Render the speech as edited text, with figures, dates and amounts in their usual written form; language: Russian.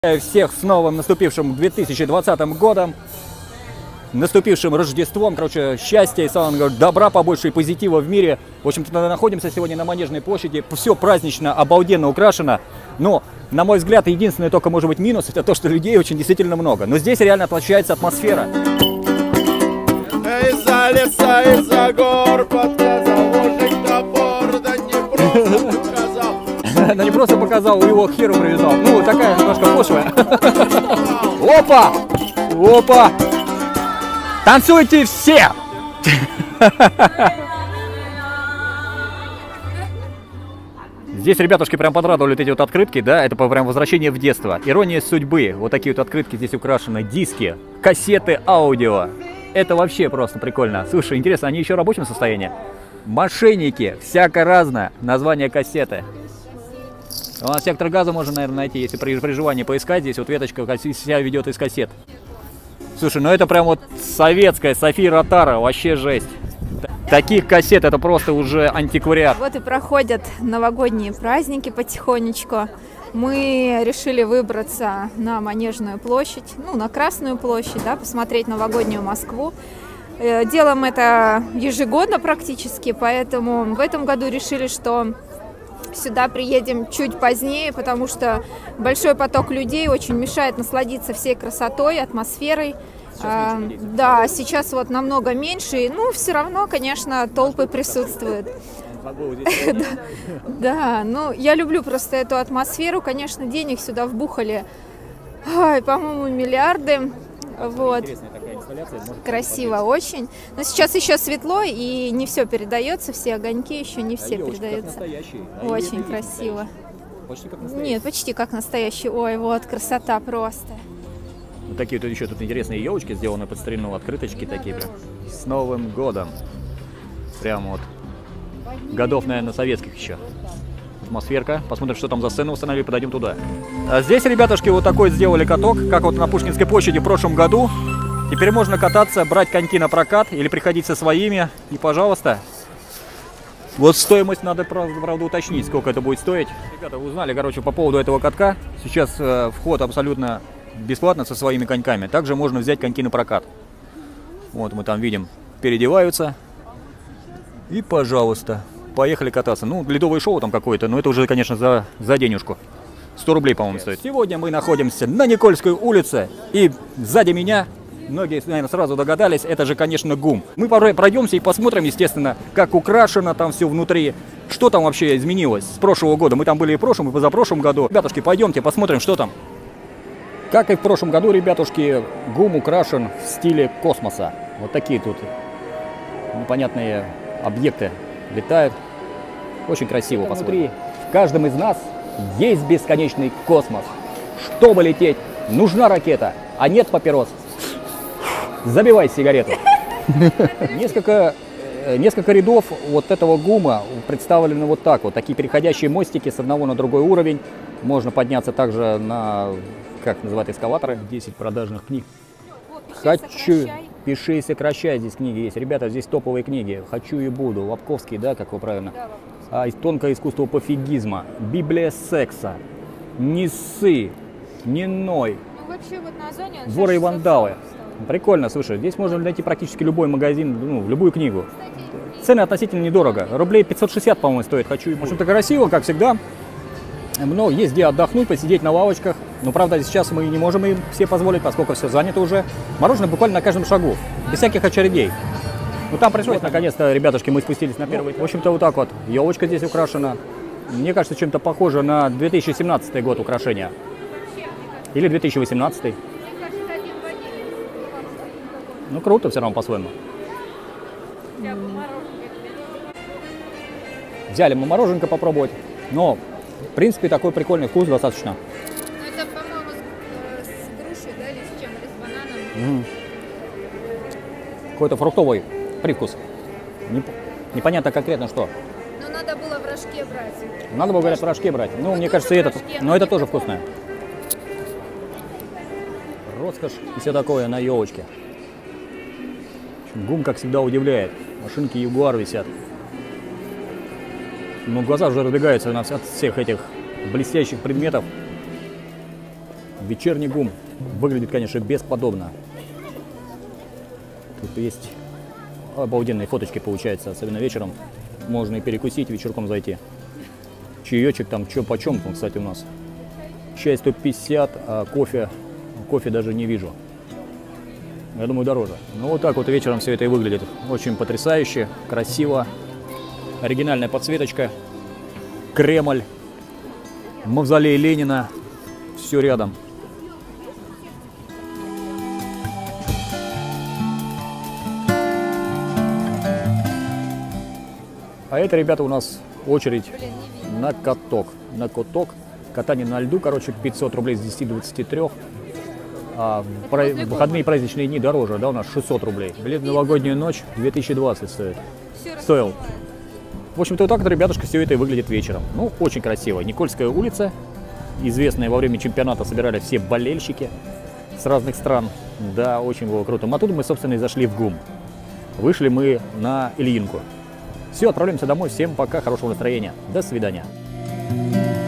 Всех с новым наступившим 2020 годом, наступившим Рождеством, короче, счастья и самого добра, побольше и позитива в мире. В общем-то, находимся сегодня на Манежной площади, все празднично, обалденно украшено, но, на мой взгляд, единственное только может быть минус, это то, что людей очень действительно много. Но здесь реально отличается атмосфера. Из-за леса, из-за гор подсказал мужик топор, да не просто показал. Да не просто показал, его к херу привязал. Ну, такая немножко пошлая. Опа! Опа! Танцуйте все! Здесь ребятушки прям подрадовали вот эти вот открытки, да, это прям возвращение в детство. Ирония судьбы, вот такие вот открытки здесь украшены, диски, кассеты, аудио. Это вообще просто прикольно. Слушай, интересно, они еще в рабочем состоянии? Мошенники, всяко разное, название кассеты. У нас сектор газа можно, наверное, найти, если при желании поискать. Здесь вот веточка себя ведет из кассет. Слушай, ну это прям вот советская, София Ротару, вообще жесть. Таких кассет это просто уже антиквариат. Вот и проходят новогодние праздники потихонечку. Мы решили выбраться на Манежную площадь, ну, на Красную площадь, да, посмотреть новогоднюю Москву. Делаем это ежегодно практически, поэтому в этом году решили, что сюда приедем чуть позднее, потому что большой поток людей очень мешает насладиться всей красотой, атмосферой. Да, сейчас вот намного меньше, но все равно, конечно, толпы присутствуют. Да, ну я люблю просто эту атмосферу, конечно, денег сюда вбухали, по-моему, миллиарды. Вот. Красиво очень. Но сейчас еще светло и не все передается, все огоньки еще не все передаются. Очень красиво. Почти как настоящий. Нет, почти как настоящий. Ой, вот красота просто. Вот такие вот еще тут интересные елочки сделаны под старину, открыточки такие прям. С Новым годом. Прям вот. Годов, наверное, советских еще. Атмосферка. Посмотрим, что там за сцену установили, подойдем туда. А здесь, ребятушки, вот такой сделали каток, как вот на Пушкинской площади в прошлом году. Теперь можно кататься, брать коньки на прокат или приходить со своими. И, пожалуйста. Вот стоимость надо, правда, уточнить, сколько это будет стоить. Ребята, узнали, короче, по поводу этого катка. Сейчас вход абсолютно бесплатно со своими коньками. Также можно взять коньки на прокат. Вот мы там видим, переодеваются. И, пожалуйста, поехали кататься. Ну, ледовое шоу там какое-то, но это уже, конечно, за денежку. 100 рублей, по-моему, стоит. Сегодня мы находимся на Никольской улице. И сзади меня, многие, наверное, сразу догадались, это же, конечно, ГУМ. Мы пройдемся и посмотрим, естественно, как украшено там все внутри. Что там вообще изменилось с прошлого года. Мы там были и в прошлом, и позапрошлом году. Ребятушки, пойдемте посмотрим, что там. Как и в прошлом году, ребятушки, ГУМ украшен в стиле космоса. Вот такие тут непонятные объекты летают. Очень красиво. Посмотри, в каждом из нас есть бесконечный космос. Чтобы лететь, нужна ракета, а нет папирос. Забивай сигарету. Несколько рядов вот этого ГУМа представлены вот так вот. Такие переходящие мостики с одного на другой уровень. Можно подняться также на, как называют, эскалаторы. 10 продажных книг. Хочу, пиши и сокращай, здесь книги есть. Ребята, здесь топовые книги. «Хочу и буду», Лобковский, да, как вы правильно? «Тонкое искусство пофигизма», «Библия секса», «Не ссы», «Не ной», Ну, вообще, вот на Озоне «Воры и вандалы». Прикольно, слушай, здесь можно найти практически любой магазин, ну, любую книгу. Цены относительно недорого. Рублей 560, по-моему, стоит «Хочу и буду». В общем-то, красиво, как всегда. Но есть где отдохнуть, посидеть на лавочках. Но, правда, сейчас мы не можем им все позволить, поскольку все занято уже. Мороженое буквально на каждом шагу, без всяких очередей. Ну, там пришлось, наконец-то, ребятушки, мы спустились на первый. В общем-то, вот так вот. Елочка здесь украшена. Мне кажется, чем-то похоже на 2017 год украшения. Или 2018. Ну, круто все равно по-своему. Взяли мы мороженка попробовать. Но, в принципе, такой прикольный вкус достаточно. Ну, это, по-моему, с грушей, да, или с чем? Или с бананом? Какой-то фруктовый привкус. Непонятно конкретно что. Но надо было в рожке брать. Надо было, говорят, в рожке брать. Ну, мне кажется, и этот. Но это тоже вкусное. Роскошь и все такое на елочке. ГУМ, как всегда, удивляет. Машинки Ягуар висят. Но глаза уже разбегаются от всех этих блестящих предметов. Вечерний ГУМ. Выглядит, конечно, бесподобно. Тут есть обалденные фоточки, получается, особенно вечером. Можно и перекусить, вечерком зайти. Чаечек там, чё почем, кстати, у нас. Чай 150, а кофе даже не вижу. Я думаю, дороже. Ну, вот так вот вечером все это и выглядит. Очень потрясающе, красиво. Оригинальная подсветочка. Кремль. Мавзолей Ленина. Все рядом. А это, ребята, у нас очередь на каток. На каток. Катание на льду, короче, 500 рублей с 10 до 23. А выходные праздничные дни дороже, да, у нас 600 рублей. Билет в новогоднюю ночь 2020 стоил. В общем-то, вот так вот, ребятушка, все это и выглядит вечером. Ну, очень красиво. Никольская улица, известная во время чемпионата, собирали все болельщики с разных стран. Да, очень было круто. А оттуда мы, собственно, и зашли в ГУМ. Вышли мы на Ильинку. Все, отправляемся домой. Всем пока, хорошего настроения. До свидания.